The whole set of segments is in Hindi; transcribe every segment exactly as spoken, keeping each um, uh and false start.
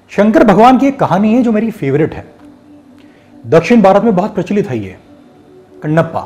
शंकर भगवान की एक कहानी है जो मेरी फेवरेट है। दक्षिण भारत में बहुत प्रचलित है ये, कण्णप्पा।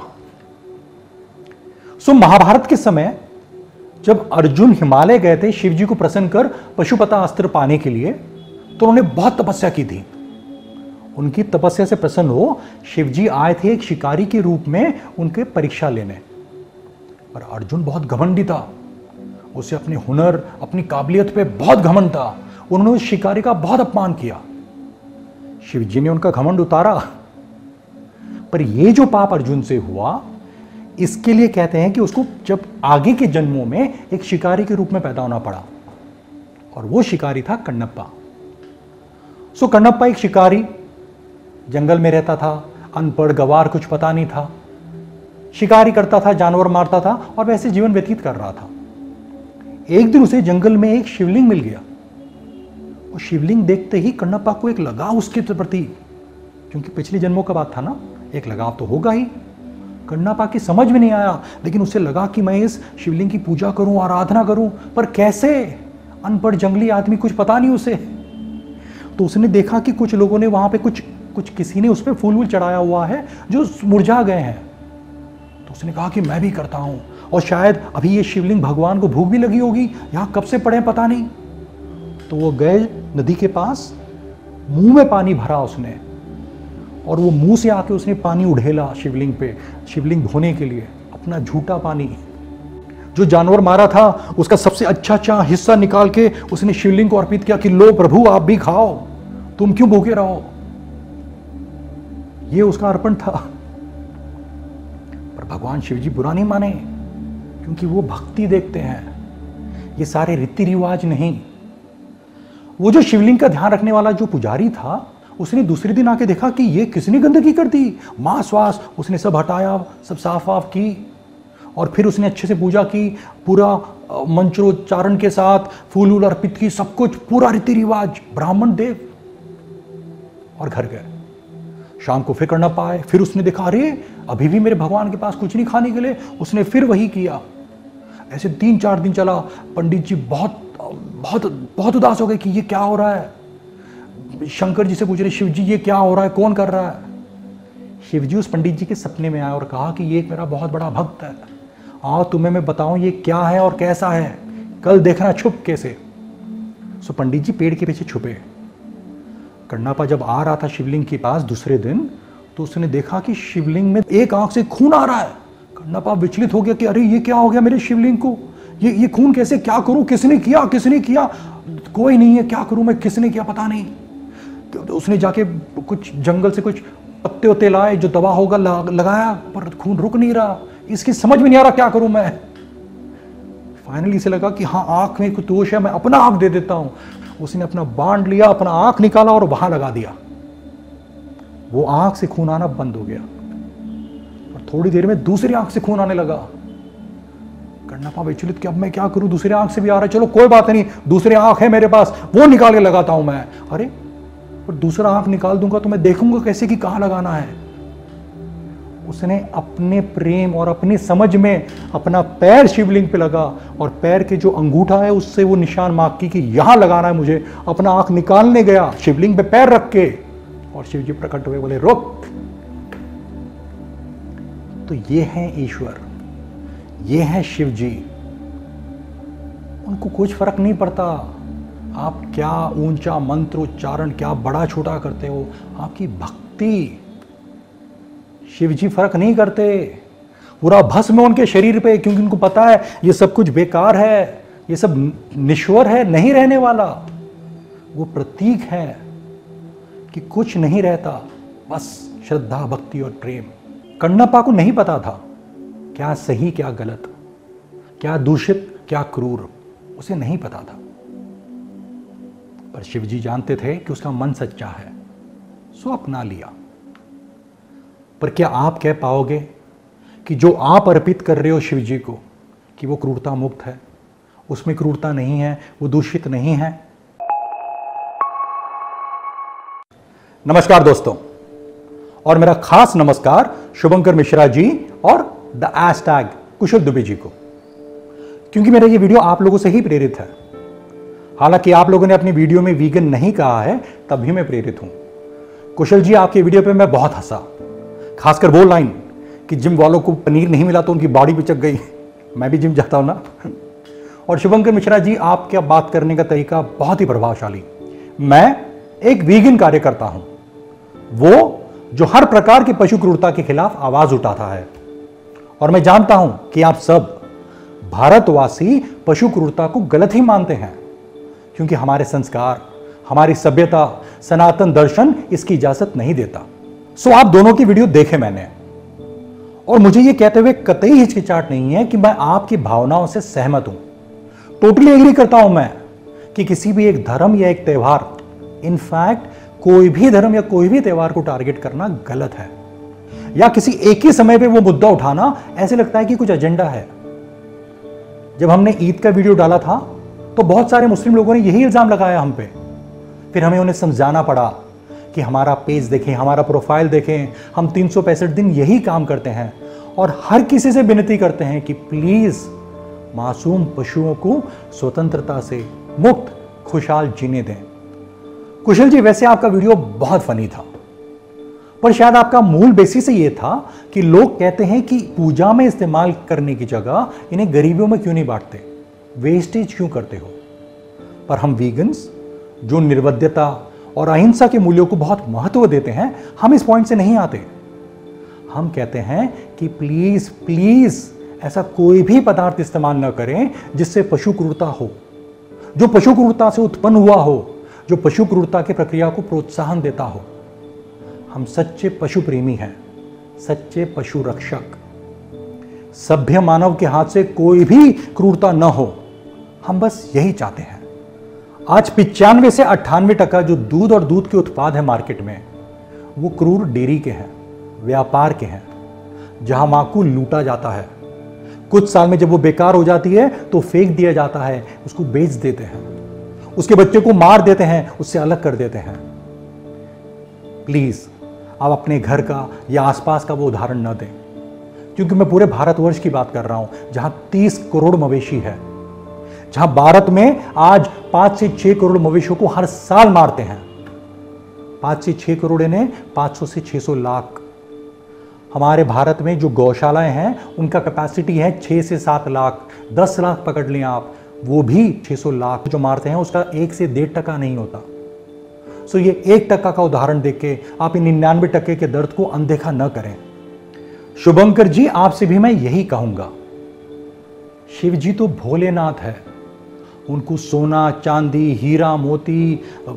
सो महाभारत के समय जब अर्जुन हिमालय गए थे शिव जी को प्रसन्न कर पशुपता अस्त्र पाने के लिए, तो उन्होंने बहुत तपस्या की थी। उनकी तपस्या से प्रसन्न हो शिव जी आए थे एक शिकारी के रूप में उनके परीक्षा लेने। पर अर्जुन बहुत घमंडी था, उसे अपने हुनर अपनी काबिलियत पे बहुत घमंड था। उन्होंने उस शिकारी का बहुत अपमान किया। शिव जी ने उनका घमंड उतारा, पर यह जो पाप अर्जुन से हुआ इसके लिए कहते हैं कि उसको जब आगे के जन्मों में एक शिकारी के रूप में पैदा होना पड़ा, और वो शिकारी था कण्णप्पा। सो कण्णप्पा एक शिकारी जंगल में रहता था, अनपढ़ गवार, कुछ पता नहीं था, शिकारी करता था, जानवर मारता था और वैसे जीवन व्यतीत कर रहा था। एक दिन उसे जंगल में एक शिवलिंग मिल गया। और शिवलिंग देखते ही कण्णप्पा को एक लगाव उसके प्रति, क्योंकि पिछले जन्मों का बात था ना, एक लगाव तो होगा ही। कण्णप्पा की समझ में नहीं आया, लेकिन उसे लगा कि मैं इस शिवलिंग की पूजा करूं, आराधना करूं, पर कैसे? अनपढ़ जंगली आदमी, कुछ पता नहीं उसे। तो उसने देखा कि कुछ लोगों ने वहां पे कुछ कुछ किसी ने उस पर फूल वूल चढ़ाया हुआ है जो मुरझा गए हैं। तो उसने कहा कि मैं भी करता हूं, और शायद अभी ये शिवलिंग भगवान को भूख भी लगी होगी, यहां कब से पड़े पता नहीं। तो वो गए नदी के पास, मुंह में पानी भरा उसने, और वो मुंह से आके उसने पानी उड़ेला शिवलिंग पे, शिवलिंग धोने के लिए। अपना झूठा पानी, जो जानवर मारा था उसका सबसे अच्छा अच्छा हिस्सा निकाल के उसने शिवलिंग को अर्पित किया कि लो प्रभु आप भी खाओ, तुम क्यों भूखे रहो। ये उसका अर्पण था। पर भगवान शिव जी बुरा नहीं माने, क्योंकि वो भक्ति देखते हैं, ये सारे रीति रिवाज नहीं। वो जो शिवलिंग का ध्यान रखने वाला जो पुजारी था, उसने दूसरे दिन आके देखा कि ये किसने गंदगी कर दी, मांस वास उसने सब हटाया, सब साफ वाफ की, और फिर उसने अच्छे से पूजा की, पूरा मंत्रोच्चारण के साथ फूल वूल अर्पित की, सब कुछ पूरा रीति रिवाज, ब्राह्मण देव, और घर गए। शाम को फिर करना पाए, फिर उसने देखा अरे अभी भी मेरे भगवान के पास कुछ नहीं खाने के लिए, उसने फिर वही किया। ऐसे तीन चार दिन चला। पंडित जी बहुत बहुत बहुत उदास हो गए कि ये क्या हो रहा है। शंकर जी से पूछ रहे, शिव जी ये क्या हो रहा है, कौन कर रहा है। शिव जी उस पंडित जी के सपने में आए और कहा कि ये एक मेरा बहुत बड़ा भक्त है, आओ तुम्हें मैं बताऊं ये क्या है और कैसा है, कल देखना छुप कैसे। सो पंडित जी पेड़ के पीछे छुपे। कण्णप्पा जब आ रहा था शिवलिंग के पास दूसरे दिन, तो उसने देखा कि शिवलिंग में एक आंख से खून आ रहा है। कण्णप्पा विचलित हो गया कि अरे ये क्या हो गया मेरे शिवलिंग को, ये ये खून कैसे, क्या करूं, किसने किया किसने किया, कोई नहीं है, क्या करूं मैं, किसने किया पता नहीं। तो उसने जाके कुछ जंगल से कुछ पत्ते उत्ते लाए, जो दवा होगा लगाया, पर खून रुक नहीं रहा। इसकी समझ में नहीं आ रहा क्या करूं मैं। फाइनली इसे लगा कि हाँ आंख में कुछ दोष है, मैं अपना आंख दे देता हूं। उसने अपना बांध लिया, अपना आंख निकाला और वहां लगा दिया। वो आंख से खून आना बंद हो गया, और थोड़ी देर में दूसरी आंख से खून आने लगा। कण्णप्पा विचलित कि अब मैं क्या करूं, दूसरी आंख से भी आ रहा है, चलो कोई बात नहीं, दूसरी आंख है मेरे पास, वो निकाल के लगाता हूं मैं। अरे पर दूसरा आंख निकाल दूंगा तो मैं देखूंगा कैसे कि कहां लगाना है। उसने अपने प्रेम और अपनी समझ में अपना पैर शिवलिंग पे लगा, और पैर के जो अंगूठा है उससे वो निशान मार्क की कि यहां लगाना है मुझे। अपना आंख निकालने गया शिवलिंग पे पैर रख के, और शिव जी प्रकट हुए, बोले रुक। तो ये है ईश्वर, ये है शिव जी। उनको कुछ फर्क नहीं पड़ता आप क्या ऊंचा मंत्रोच्चारण, क्या बड़ा छोटा करते हो, आपकी भक्ति। शिव जी फर्क नहीं करते। पूरा भस्म है उनके शरीर पे, क्योंकि उनको पता है ये सब कुछ बेकार है, ये सब निश्वर है, नहीं रहने वाला। वो प्रतीक है कि कुछ नहीं रहता, बस श्रद्धा भक्ति और प्रेम। कण्णप्पा को नहीं पता था क्या सही क्या गलत, क्या दूषित क्या क्रूर, उसे नहीं पता था। पर शिव जी जानते थे कि उसका मन सच्चा है, सो अपना लिया। पर क्या आप कह पाओगे कि जो आप अर्पित कर रहे हो शिव जी को, कि वो क्रूरता मुक्त है, उसमें क्रूरता नहीं है, वो दूषित नहीं है? नमस्कार दोस्तों, और मेरा खास नमस्कार शुभंकर मिश्रा जी और द हैशटैग कुशल दुबे जी को, क्योंकि मेरा ये वीडियो आप लोगों से ही प्रेरित है। हालांकि आप लोगों ने अपनी वीडियो में वीगन नहीं कहा है, तब भी मैं प्रेरित हूं। कुशल जी, आपके वीडियो पे मैं बहुत हंसा, खासकर वो लाइन कि जिम वालों को पनीर नहीं मिला तो उनकी बॉडी पिचक गई। मैं भी जिम जाता हूं ना। और शुभंकर मिश्रा जी, आपका बात करने का तरीका बहुत ही प्रभावशाली। मैं एक वीगन कार्यकर्ता हूं, वो जो हर प्रकार की पशु क्रूरता के खिलाफ आवाज उठाता है। और मैं जानता हूं कि आप सब भारतवासी पशु क्रूरता को गलत ही मानते हैं, क्योंकि हमारे संस्कार, हमारी सभ्यता, सनातन दर्शन इसकी इजाजत नहीं देता। सो आप दोनों की वीडियो देखे मैंने, और मुझे यह कहते हुए कतई हिचकिचाहट नहीं है कि मैं आपकी भावनाओं से सहमत हूं। टोटली एग्री करता हूं मैं कि किसी भी एक धर्म या एक त्योहार, इनफैक्ट कोई भी धर्म या कोई भी त्योहार को टारगेट करना गलत है, या किसी एक ही समय पे वो मुद्दा उठाना ऐसे लगता है कि कुछ एजेंडा है। जब हमने ईद का वीडियो डाला था तो बहुत सारे मुस्लिम लोगों ने यही इल्जाम लगाया हम पे। फिर हमें उन्हें समझाना पड़ा कि हमारा पेज देखें, हमारा प्रोफाइल देखें, हम तीन सौ पैंसठ दिन यही काम करते हैं और हर किसी से विनती करते हैं कि प्लीज मासूम पशुओं को स्वतंत्रता से मुक्त खुशहाल जीने दें। कुशल जी, वैसे आपका वीडियो बहुत फनी था, पर शायद आपका मूल बेसिस ये था कि लोग कहते हैं कि पूजा में इस्तेमाल करने की जगह इन्हें गरीबियों में क्यों नहीं बांटते, वेस्टेज क्यों करते हो। पर हम वीगन्स जो निर्वध्यता और अहिंसा के मूल्यों को बहुत महत्व देते हैं, हम इस पॉइंट से नहीं आते। हम कहते हैं कि प्लीज प्लीज ऐसा कोई भी पदार्थ इस्तेमाल न करें जिससे पशु क्रूरता हो, जो पशु क्रूरता से उत्पन्न हुआ हो, जो पशु क्रूरता की प्रक्रिया को प्रोत्साहन देता हो। हम सच्चे पशु प्रेमी हैं, सच्चे पशु रक्षक। सभ्य मानव के हाथ से कोई भी क्रूरता न हो, हम बस यही चाहते हैं। आज पिचानवे से अट्ठानवे टका जो दूध और दूध के उत्पाद है मार्केट में, वो क्रूर डेयरी के हैं, व्यापार के हैं, जहां मां को लूटा जाता है। कुछ साल में जब वो बेकार हो जाती है तो फेंक दिया जाता है, उसको बेच देते हैं, उसके बच्चे को मार देते हैं, उससे अलग कर देते हैं। प्लीज आप अपने घर का या आसपास का वो उदाहरण न दें, क्योंकि मैं पूरे भारतवर्ष की बात कर रहा हूं जहां तीस करोड़ मवेशी है, जहां भारत में आज पांच से छह करोड़ मवेशियों को हर साल मारते हैं। पांच से छह करोड़ ने पांच सौ से छह सौ लाख। हमारे भारत में जो गौशालाएं हैं उनका कैपेसिटी है छह से सात लाख, दस लाख पकड़ लें आप, वो भी छह सौ लाख जो मारते हैं उसका एक से डेढ़ टका नहीं होता। सो ये एक टका का उदाहरण देख के आप इन निन्यानवे टके के दर्द को अनदेखा न करें। शुभंकर जी, आपसे भी मैं यही कहूंगा, शिव जी तो भोलेनाथ है, उनको सोना चांदी हीरा मोती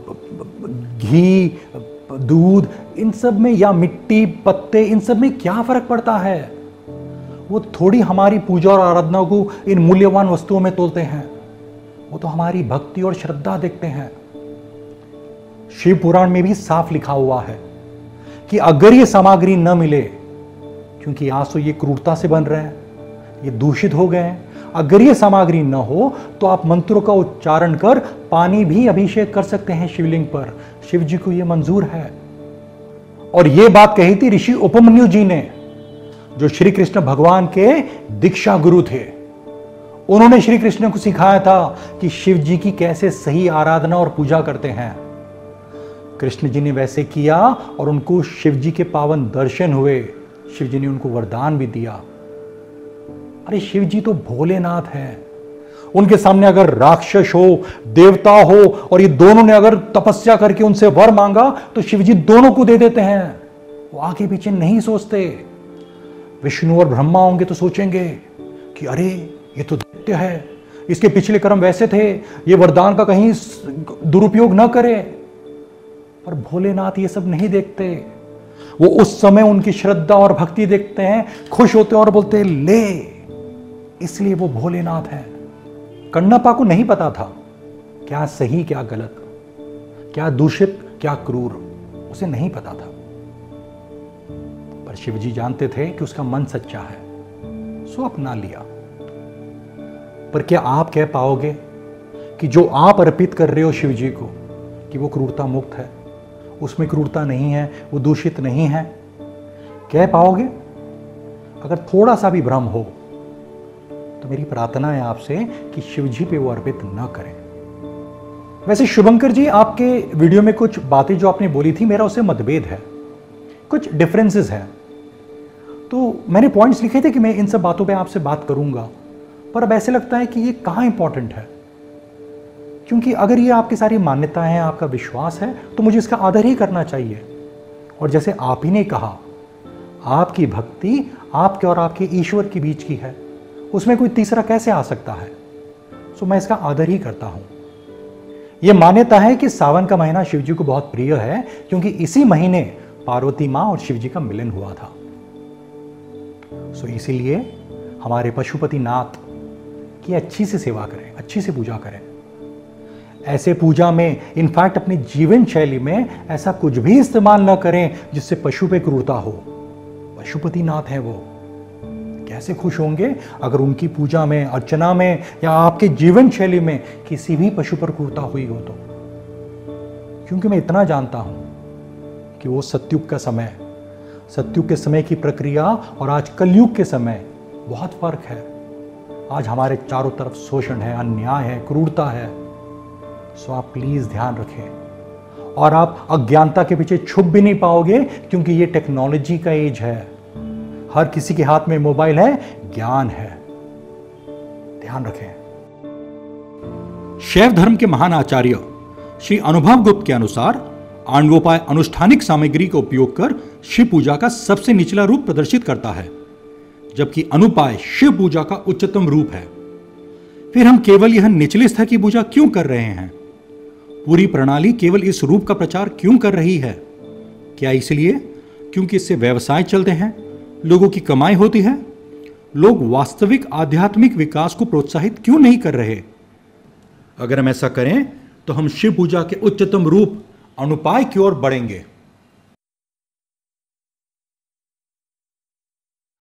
घी दूध इन सब में, या मिट्टी पत्ते, इन सब में क्या फर्क पड़ता है। वो थोड़ी हमारी पूजा और आराधना को इन मूल्यवान वस्तुओं में तोलते हैं, वो तो हमारी भक्ति और श्रद्धा देखते हैं। शिव पुराण में भी साफ लिखा हुआ है कि अगर ये सामग्री न मिले, क्योंकि आज तो ये क्रूरता से बन रहे हैं, ये दूषित हो गए हैं, अगर ये सामग्री न हो तो आप मंत्रों का उच्चारण कर पानी भी अभिषेक कर सकते हैं शिवलिंग पर, शिव जी को ये मंजूर है। और ये बात कही थी ऋषि उपमन्यु जी ने, जो श्री कृष्ण भगवान के दीक्षा गुरु थे। उन्होंने श्री कृष्ण को सिखाया था कि शिव जी की कैसे सही आराधना और पूजा करते हैं। कृष्ण जी ने वैसे किया और उनको शिव जी के पावन दर्शन हुए, शिव जी ने उनको वरदान भी दिया। अरे शिव जी तो भोलेनाथ हैं, उनके सामने अगर राक्षस हो देवता हो और ये दोनों ने अगर तपस्या करके उनसे वर मांगा तो शिव जी दोनों को दे देते हैं। वो आगे पीछे नहीं सोचते। विष्णु और ब्रह्मा होंगे तो सोचेंगे कि अरे ये तो दैत्य है, इसके पिछले कर्म वैसे थे, ये वरदान का कहीं दुरुपयोग न करे। पर भोलेनाथ ये सब नहीं देखते। वो उस समय उनकी श्रद्धा और भक्ति देखते हैं, खुश होते और बोलते ले, इसलिए वो भोलेनाथ है। कण्णप्पा को नहीं पता था क्या सही क्या गलत, क्या दूषित क्या क्रूर, उसे नहीं पता था। पर शिवजी जानते थे कि उसका मन सच्चा है, सो अपना लिया। पर क्या आप कह पाओगे कि जो आप अर्पित कर रहे हो शिव जी को कि वो क्रूरता मुक्त है, उसमें क्रूरता नहीं है, वो दूषित नहीं है? कह पाओगे? अगर थोड़ा सा भी भ्रम हो तो मेरी प्रार्थना है आपसे कि शिव जी पे वो अर्पित न करें। वैसे शुभंकर जी, आपके वीडियो में कुछ बातें जो आपने बोली थी, मेरा उससे मतभेद है, कुछ डिफरेंसेस हैं। तो मैंने पॉइंट्स लिखे थे कि मैं इन सब बातों पे आपसे बात करूंगा, पर अब ऐसे लगता है कि ये कहाँ इंपॉर्टेंट है, क्योंकि अगर ये आपकी सारी मान्यताएं हैं, आपका विश्वास है, तो मुझे इसका आदर ही करना चाहिए। और जैसे आप ही ने कहा, आपकी भक्ति आपके और आपके ईश्वर के बीच की है, उसमें कोई तीसरा कैसे आ सकता है? सो मैं इसका आदर ही करता हूं। यह मान्यता है कि सावन का महीना शिव जी को बहुत प्रिय है, क्योंकि इसी महीने पार्वती मां और शिव जी का मिलन हुआ था। सो इसीलिए हमारे पशुपति नाथ की अच्छी से सेवा करें, अच्छी से पूजा करें। ऐसे पूजा में इनफैक्ट अपनी जीवन शैली में ऐसा कुछ भी इस्तेमाल न करें जिससे पशु पे क्रूरता हो। पशुपति नाथ है वो, कैसे खुश होंगे अगर उनकी पूजा में, अर्चना में या आपके जीवन शैली में किसी भी पशु पर क्रूरता हुई हो तो। क्योंकि मैं इतना जानता हूं कि वो सतयुग का समय, सतयुग के समय की प्रक्रिया और आज कलयुग के समय बहुत फर्क है। आज हमारे चारों तरफ शोषण है, अन्याय है, क्रूरता है। सो आप प्लीज ध्यान रखें, और आप अज्ञानता के पीछे छुप भी नहीं पाओगे, क्योंकि ये टेक्नोलॉजी का एज है। हर किसी के हाथ में मोबाइल है, ज्ञान है। ध्यान रखें। शैव धर्म के महान आचार्य श्री अनुभव गुप्त के अनुसार आणवोपाय अनुष्ठानिक सामग्री का उपयोग कर शिव पूजा का सबसे निचला रूप प्रदर्शित करता है, जबकि अनुपाय शिव पूजा का उच्चतम रूप है। फिर हम केवल यह निचले स्तर की पूजा क्यों कर रहे हैं? पूरी प्रणाली केवल इस रूप का प्रचार क्यों कर रही है? क्या इसलिए क्योंकि इससे व्यवसाय चलते हैं, लोगों की कमाई होती है? लोग वास्तविक आध्यात्मिक विकास को प्रोत्साहित क्यों नहीं कर रहे? अगर हम ऐसा करें तो हम शिव पूजा के उच्चतम रूप अनुपाय की ओर बढ़ेंगे।